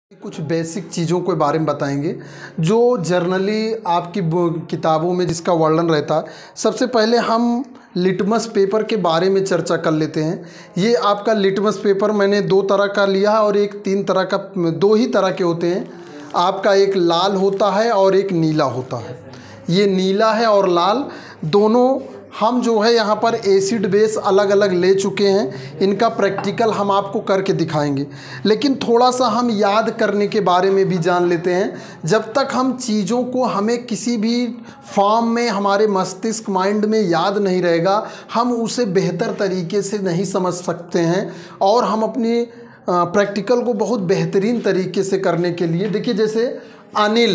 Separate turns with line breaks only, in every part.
कुछ बेसिक चीज़ों के बारे में बताएंगे जो जर्नली आपकी किताबों में जिसका वर्णन रहता है। सबसे पहले हम लिटमस पेपर के बारे में चर्चा कर लेते हैं। ये आपका लिटमस पेपर मैंने दो तरह का लिया है और एक तीन तरह का, दो ही तरह के होते हैं। आपका एक लाल होता है और एक नीला होता है। ये नीला है और लाल दोनों हम जो है यहाँ पर एसिड बेस अलग अलग ले चुके हैं। इनका प्रैक्टिकल हम आपको करके दिखाएंगे, लेकिन थोड़ा सा हम याद करने के बारे में भी जान लेते हैं। जब तक हम चीज़ों को हमें किसी भी फॉर्म में हमारे मस्तिष्क माइंड में याद नहीं रहेगा, हम उसे बेहतर तरीके से नहीं समझ सकते हैं और हम अपनी प्रैक्टिकल को बहुत बेहतरीन तरीके से करने के लिए देखिए, जैसे अनिल,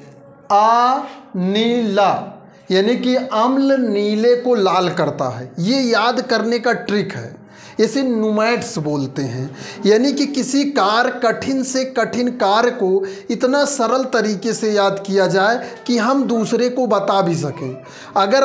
नीला, यानी कि अम्ल नीले को लाल करता है। ये याद करने का ट्रिक है। इसे नुमैट्स बोलते हैं, यानी कि किसी कठिन से कठिन कार्य को इतना सरल तरीके से याद किया जाए कि हम दूसरे को बता भी सकें। अगर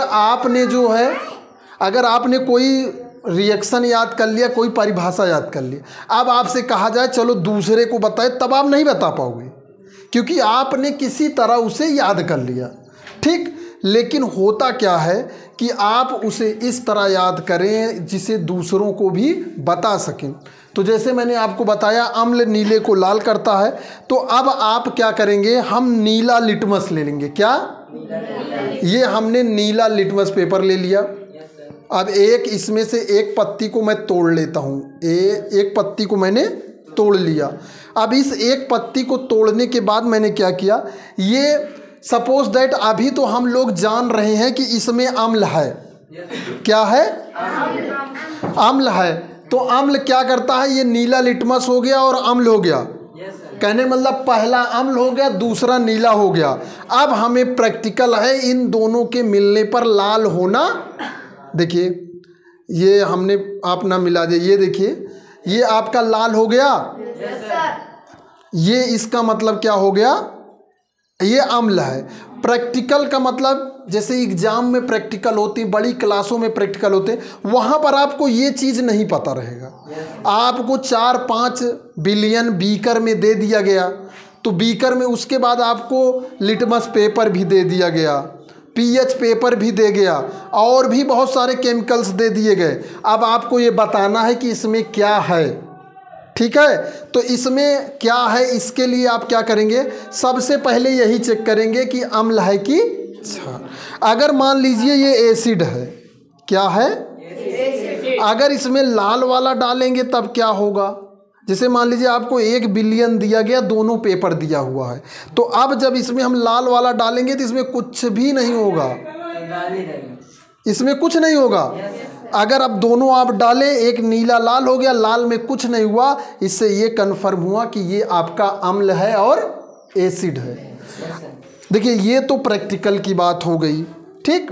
आपने कोई रिएक्शन याद कर लिया, कोई परिभाषा याद कर लिया, अब आपसे कहा जाए चलो दूसरे को बताए, तब आप नहीं बता पाओगे क्योंकि आपने किसी तरह उसे याद कर लिया। ठीक, लेकिन होता क्या है कि आप उसे इस तरह याद करें जिसे दूसरों को भी बता सकें। तो जैसे मैंने आपको बताया अम्ल नीले को लाल करता है, तो अब आप क्या करेंगे, हम नीला लिटमस ले लेंगे। क्या? ये हमने नीला लिटमस पेपर ले लिया। अब इसमें से एक पत्ती को मैं तोड़ लेता हूँ। एक पत्ती को मैंने तोड़ लिया। अब इस एक पत्ती को तोड़ने के बाद मैंने क्या किया, ये सपोज दैट अभी तो हम लोग जान रहे हैं कि इसमें अम्ल है। क्या है? अम्ल है। तो अम्ल क्या करता है, ये नीला लिटमस हो गया और अम्ल हो गया। कहने मतलब पहला अम्ल हो गया, दूसरा नीला हो गया। अब हमें प्रैक्टिकल है इन दोनों के मिलने पर लाल होना। देखिए, ये हमने आप ना मिला दे, ये देखिए, ये आपका लाल हो गया। ये इसका मतलब क्या हो गया, ये अम्ल है। प्रैक्टिकल का मतलब जैसे एग्जाम में प्रैक्टिकल होती, बड़ी क्लासों में प्रैक्टिकल होते, वहाँ पर आपको ये चीज़ नहीं पता रहेगा। आपको 4-5 बिलियन बीकर में दे दिया गया, तो बीकर में उसके बाद आपको लिटमस पेपर भी दे दिया गया, पीएच पेपर भी दे गया और भी बहुत सारे केमिकल्स दे दिए गए। अब आपको ये बताना है कि इसमें क्या है। ठीक है, तो इसमें क्या है, इसके लिए आप क्या करेंगे, सबसे पहले यही चेक करेंगे कि अम्ल है कि क्षार। अगर मान लीजिए ये एसिड है, क्या है, अगर इसमें लाल वाला डालेंगे तब क्या होगा। जैसे मान लीजिए आपको 1 बिलियन दिया गया, दोनों पेपर दिया हुआ है, तो अब जब इसमें हम लाल वाला डालेंगे तो इसमें कुछ भी नहीं होगा, इसमें कुछ नहीं होगा। अगर अब दोनों आप डालें, एक नीला लाल हो गया, लाल में कुछ नहीं हुआ, इससे ये कन्फर्म हुआ कि ये आपका अम्ल है और एसिड है। देखिए, ये तो प्रैक्टिकल की बात हो गई। ठीक,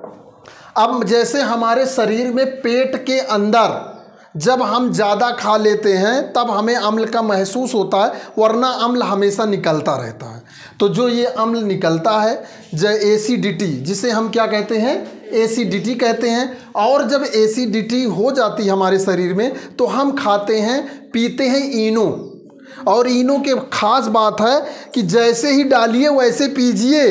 अब जैसे हमारे शरीर में पेट के अंदर जब हम ज़्यादा खा लेते हैं तब हमें अम्ल का महसूस होता है, वरना अम्ल हमेशा निकलता रहता है। तो जो ये अम्ल निकलता है, जो एसिडिटी, जिसे हम क्या कहते हैं, एसिडिटी कहते हैं। और जब एसिडिटी हो जाती है हमारे शरीर में, तो हम खाते हैं, पीते हैं इनो। और इनो के खास बात है कि जैसे ही डालिए वैसे पीजिए।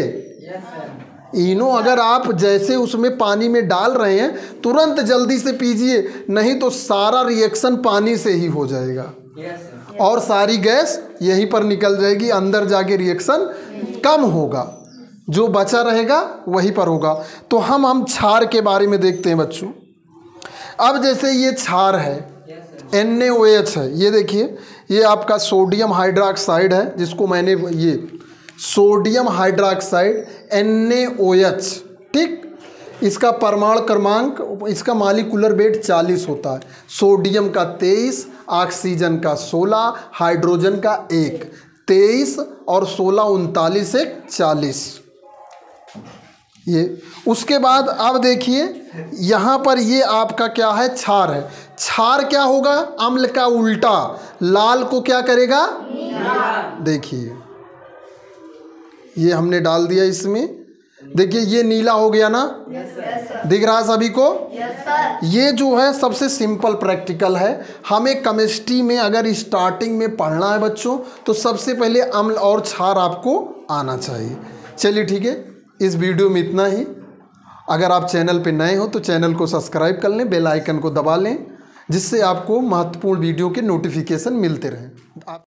इनो अगर आप जैसे उसमें पानी में डाल रहे हैं तुरंत जल्दी से पीजिए, नहीं तो सारा रिएक्शन पानी से ही हो जाएगा और सारी गैस यहीं पर निकल जाएगी, अंदर जाके रिएक्शन कम होगा, जो बचा रहेगा वहीं पर होगा। तो हम क्षार के बारे में देखते हैं बच्चों। अब जैसे ये क्षार है, NaOH है, ये देखिए, ये आपका सोडियम हाइड्रोक्साइड है, जिसको मैंने ये सोडियम हाइड्रोक्साइड NaOH। ठीक, इसका परमाणु क्रमांक, इसका मॉलिक्यूलर वेट 40 होता है। सोडियम का 23, ऑक्सीजन का 16, हाइड्रोजन का 1, 23 और 16 39, 1 40। ये उसके बाद अब देखिए यहाँ पर ये आपका क्या है, क्षार है। क्षार क्या होगा, अम्ल का उल्टा, लाल को क्या करेगा, देखिए ये हमने डाल दिया इसमें, देखिए ये नीला हो गया ना, दिख रहा है सभी को। ये जो है सबसे सिंपल प्रैक्टिकल है। हमें केमिस्ट्री में अगर स्टार्टिंग में पढ़ना है बच्चों, तो सबसे पहले अम्ल और क्षार आपको आना चाहिए। चलिए ठीक है, इस वीडियो में इतना ही। अगर आप चैनल पे नए हो तो चैनल को सब्सक्राइब कर लें, बेल आइकन को दबा लें, जिससे आपको महत्वपूर्ण वीडियो के नोटिफिकेशन मिलते रहें।